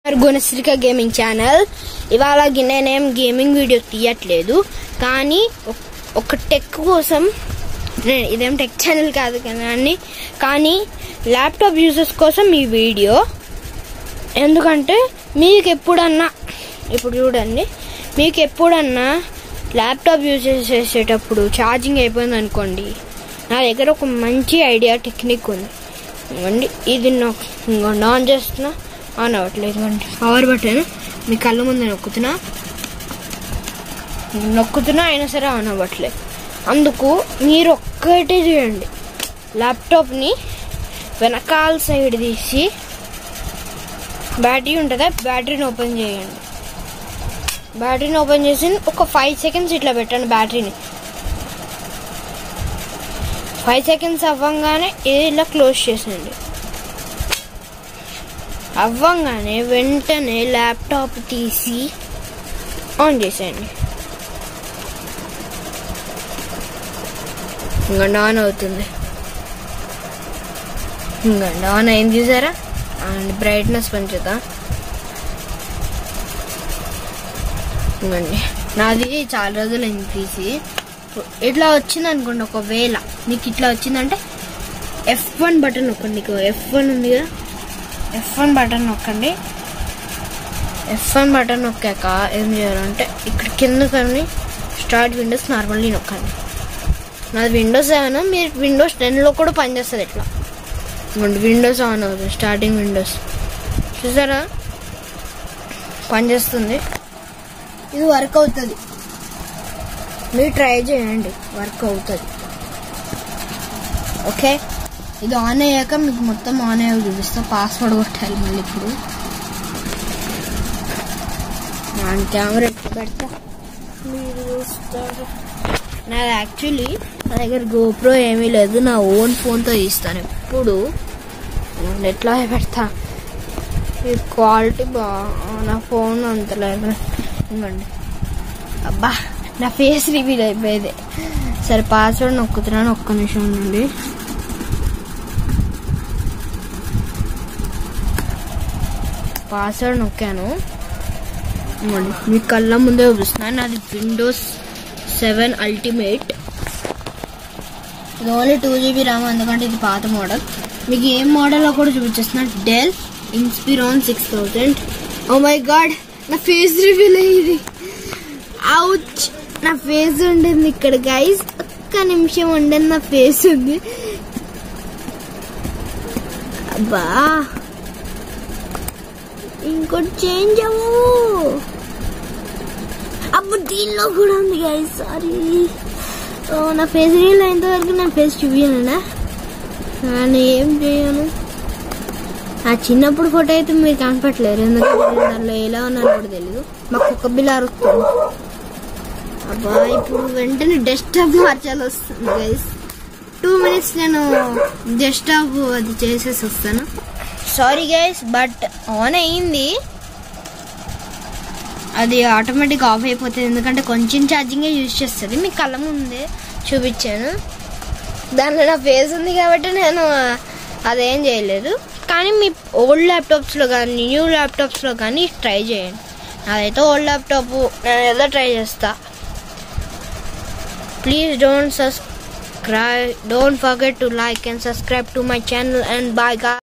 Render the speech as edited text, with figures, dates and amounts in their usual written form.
గుణశ్రీక gaming channel. ఇవాళ నేనేం gaming video తీయట్లేదు, కానీ ఒక టెక్ కోసం, ఇదేం టెక్ ఛానల్ కాదు కానీ ల్యాప్టాప్ యూజర్స్ కోసం ఈ వీడియో. ఎందుకంటే మీకు ఎప్పుడన్నా, ఇప్పుడు చూడండి, మీకు ఎప్పుడన్నా ల్యాప్టాప్ యూజ్ చేసేటప్పుడు ఛార్జింగ్ అయిపోయింది అనుకోండి, నా దగ్గర ఒక మంచి ఐడియా టెక్నిక్ ఉంది. ఇది ఆన్ చేస్తున్నా, ఆన్ అవ్వట్లేదు అండి. పవర్ బటన్ మీ కళ్ళ ముందు నొక్కుతున్నా అయినా సరే ఆన్ అవ్వట్లేదు. అందుకు మీరు ఒక్కటే చేయండి, ల్యాప్టాప్ని వెనకాల సైడ్ తీసి బ్యాటరీ ఉంటుందా, బ్యాటరీని ఓపెన్ చేయండి. బ్యాటరీని ఓపెన్ చేసి ఒక 5 seconds ఇట్లా పెట్టండి. బ్యాటరీని 5 seconds అవ్వంగానే ఇలా క్లోజ్ చేసేయండి. అవ్వంగానే వెంటనే ల్యాప్టాప్ తీసి ఆన్ చేసేయండి. ఇంకండి ఆన్ అవుతుంది. ఇంకండి ఆన్ అయింది, చూసారా? అండ్ బ్రైట్నెస్ పెంచుతా. ఇంకండి నాది చాలా రోజులు అయింది తీసి. ఇట్లా వచ్చింది అనుకోండి, ఒకవేళ నీకు ఇట్లా వచ్చిందంటే F1 బటన్ నొక్కండి. నీకు F1 ఉంది కదా, F1 బటన్ నొక్కండి. F1 బటన్ నొక్కాక ఏం చేయాలంటే ఇక్కడ కింద కానీ స్టార్ట్ విండోస్ నార్మల్లీ నొక్కండి. నాది విండోస్ 7, మీరు విండోస్ 10లో కూడా పనిచేస్తుంది. ఇట్లా విండోస్ ఆన్ అవుతుంది, స్టార్టింగ్ విండోస్ చూసారా, పనిచేస్తుంది. ఇది వర్క్ అవుతుంది, మీరు ట్రై చేయండి, వర్క్ అవుతుంది. ఓకే, ఇది ఆన్ అయ్యాక మీకు మొత్తం ఆన్ అయ్యాక చూపిస్తా. పాస్వర్డ్ కొట్టాలి మళ్ళీ. ఇప్పుడు నా కెమెరా పెడతా, మీరు చూస్తారు. నాది యాక్చువల్లీ నా దగ్గర గోప్రో ఏమీ లేదు, నా ఓన్ ఫోన్తో తీస్తాను ఎప్పుడు. ఎట్లా పెడతా, ఈ క్వాలిటీ నా ఫోన్ అంతలేదు. ఇవ్వండి, అబ్బా నా ఫేస్ రివీల్ అయిపోయేది. సరే, పాస్వర్డ్ నొక్కుతున్నాను, ఒక్క నిమిషం నుండి. పాస్వర్డ్ నొక్కాను, మీ కళ్ళ ముందే చూపిస్తున్నాను. అది విండోస్ 7 అల్టిమేట్. ఇది ఓన్లీ 2GB ర్యామ్, ఎందుకంటే ఇది పాత మోడల్. మీకు ఏం మోడల్లో కూడా చూపించేస్తున్నా. Dell Inspiron 6000. Oh my God, నా ఫేస్ రివీల్ అయ్యింది. అవుచ్, నా ఫేస్ ఉండింది ఇక్కడ గైస్. ఒక్క నిమిషం ఉండింది, నా ఫేస్ ఉంది. అబ్బా, ఇంకోటి చేంజ్ అవ్వు. అబ్బా, దీనిలో కూడా ఉంది గైస్. సారీ, నా ఫేస్ రీల్ అయినంత వరకు నా ఫేస్ చూపించానా, నేను ఏం చేయను. ఆ చిన్నప్పుడు ఫోటో అయితే మీరు కనపట్లేరు, ఎందుకంటే దానిలో ఎలా ఉన్నాను కూడా తెలీదు. మాకు ఒక బిల్ అరుస్తుంది. అబ్బా, ఇప్పుడు వెంటనే డెస్క్టాప్ మార్చాలి వస్తుంది గైస్. 2 minutes నేను డెస్క్టాప్ అది చేసేసి వస్తాను. సారీ గైస్, బట్ ఆన్ అయింది. అది ఆటోమేటిక్ ఆఫ్ అయిపోతుంది, ఎందుకంటే కొంచెం ఛార్జింగే యూజ్ చేస్తుంది. మీ కళ్ళ ముందే చూపించాను. దానిలో నా ఫేస్ ఉంది కాబట్టి నేను అదేం చేయలేదు. కానీ మీ ఓల్డ్ ల్యాప్టాప్స్లో కానీ న్యూ ల్యాప్టాప్స్లో కానీ ట్రై చేయండి. నాదైతే ఓల్డ్ ల్యాప్టాప్, నేను ఏదో ట్రై చేస్తా. Please don't forget to like and subscribe to my channel, and bye guys.